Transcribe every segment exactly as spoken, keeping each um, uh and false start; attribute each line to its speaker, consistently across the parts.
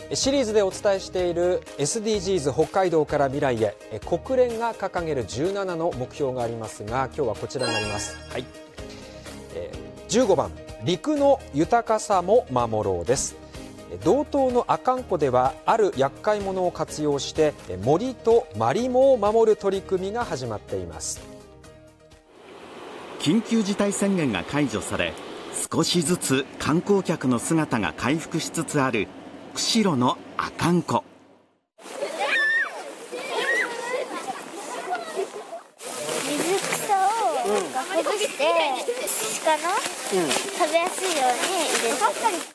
Speaker 1: シリーズでお伝えしている エスディージーズ 北海道から未来へ、国連が掲げるじゅうななの目標がありますが、今日はこちらになります。はい、えー、じゅうごばん、陸の豊かさも守ろうです。道東の阿寒湖ではある厄介者を活用して森とマリモを守る取り組みが始まっています。
Speaker 2: 緊急事態宣言が解除され、少しずつ観光客の姿が回復しつつある釧路の阿寒湖。
Speaker 3: 水草をほぐして鹿の食べやすいように入れて、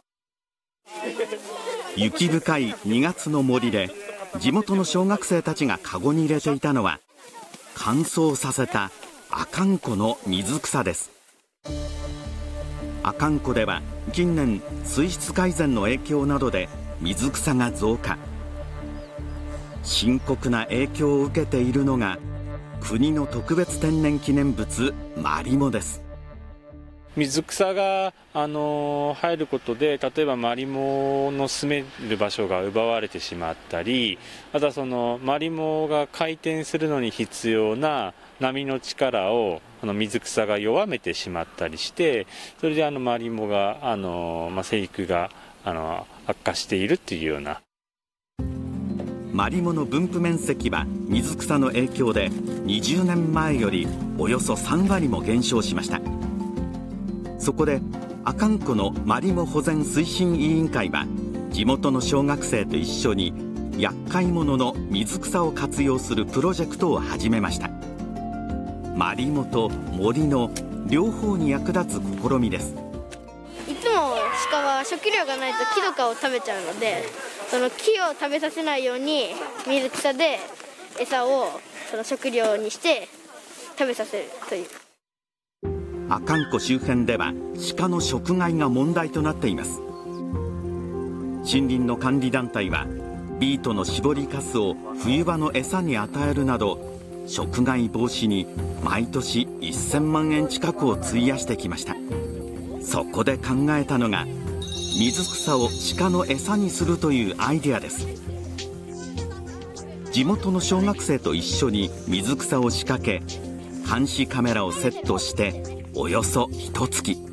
Speaker 2: 雪深いにがつの森で地元の小学生たちがカゴに入れていたのは乾燥させた阿寒湖の水草です。阿寒湖では近年水質改善の影響などで水草が増加。深刻な影響を受けているのが国の特別天然記念物マリモです。
Speaker 4: 水草が、あの入ることで、例えばマリモの住める場所が奪われてしまったり、あとはそのマリモが回転するのに必要な波の力をあの水草が弱めてしまったりして、それであのマリモが、あのまあ、生育があの悪化しているっていうような。
Speaker 2: マリモの分布面積は水草の影響でにじゅうねんまえよりおよそさんわりも減少しました。そこで阿寒湖のマリモ保全推進委員会は地元の小学生と一緒に厄介者の水草を活用するプロジェクトを始めました。マリモと森の両方に役立つ試みです。
Speaker 5: いつも鹿は食料がないと木とかを食べちゃうので、その木を食べさせないように水草で餌をその食料にして食べさせるという。
Speaker 2: 阿寒湖周辺では鹿の食害が問題となっています。森林の管理団体はビートの搾りかすを冬場の餌に与えるなど食害防止に毎年せんまんえん近くを費やしてきました。そこで考えたのが水草を鹿の餌にするというアイデアです。地元の小学生と一緒に水草を仕掛け、監視カメラをセットしておよそひとつき。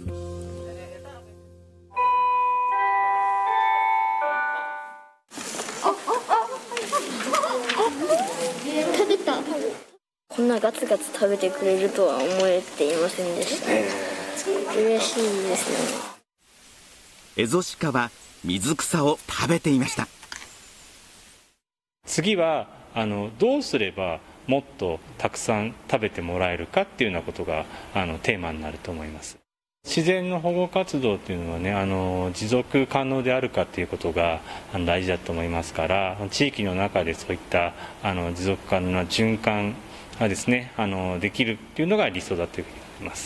Speaker 5: 食べた。こんなガツガツ食べてくれるとは思えていませんでした。嬉しいですね。
Speaker 2: エゾシカは水草を食べていました。
Speaker 4: 次はあのどうすればもっとたくさん食べてもらえるかっていうようなことがあのテーマになると思います。自然の保護活動っていうのはね、あの持続可能であるかっていうことがあの大事だと思いますから、地域の中でそういったあの持続可能な循環がですね、あのできるっていうのが理想だというふうに思います。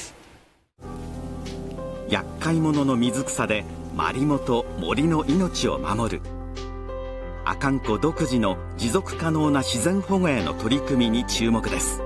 Speaker 2: 厄介者の水草でマリモと森の命を守る。阿寒湖独自の持続可能な自然保護への取り組みに注目です。